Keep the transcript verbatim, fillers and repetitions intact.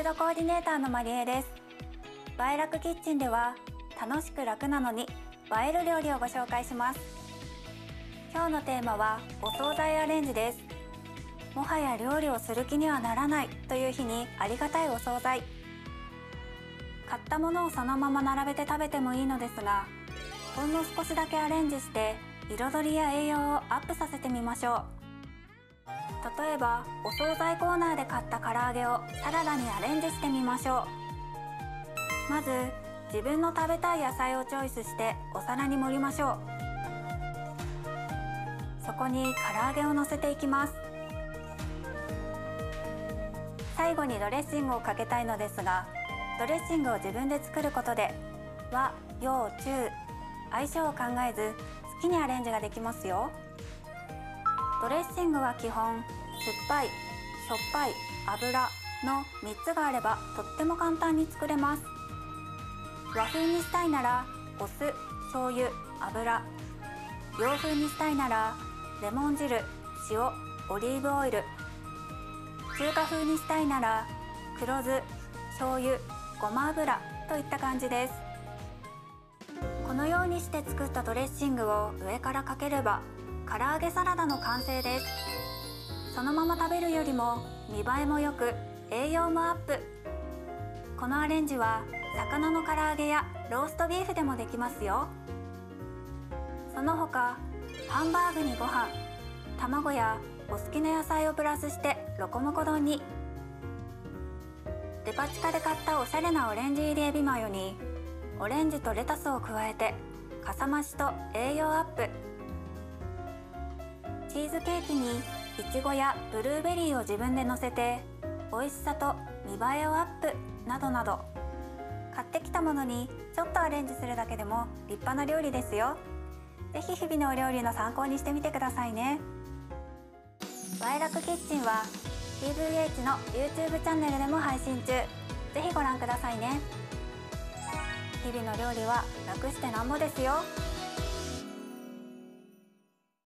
フードコーディネーターのまりえです。映え楽キッチンでは楽しく楽なのに映える料理をご紹介します。今日のテーマはお惣菜アレンジです。もはや料理をする気にはならないという日にありがたいお惣菜。買ったものをそのまま並べて食べてもいいのですが、ほんの少しだけアレンジして彩りや栄養をアップさせてみましょう。例えばお惣菜コーナーで買った唐揚げをサラダにアレンジしてみましょう。まず自分の食べたい野菜をチョイスしてお皿に盛りましょう。そこに唐揚げをのせていきます。最後にドレッシングをかけたいのですが、ドレッシングを自分で作ることで和洋中相性を考えず好きにアレンジができますよ。ドレッシングは基本酸っぱい、しょっぱい、油のみっつがあればとっても簡単に作れます。和風にしたいならお酢、醤油、油、洋風にしたいならレモン汁、塩、オリーブオイル、中華風にしたいなら黒酢、醤油、ごま油といった感じです。このようにして作ったドレッシングを上からかければ唐揚げサラダの完成です。そのまま食べるよりも見栄えも良く栄養もアップ。このアレンジは魚の唐揚げやローストビーフでもできますよ。その他ハンバーグにご飯、卵やお好きな野菜をプラスしてロコモコ丼に。デパ地下で買ったおしゃれなオレンジ入りエビマヨにオレンジとレタスを加えてかさ増しと栄養アップ。チーズケーキにいちごやブルーベリーを自分でのせて美味しさと見栄えをアップなどなど、買ってきたものにちょっとアレンジするだけでも立派な料理ですよ。ぜひ日々のお料理の参考にしてみてくださいね。映え楽キッチンは ティーブイエイチ の YouTube チャンネルでも配信中。ぜひご覧くださいね。日々の料理は楽してなんぼですよ。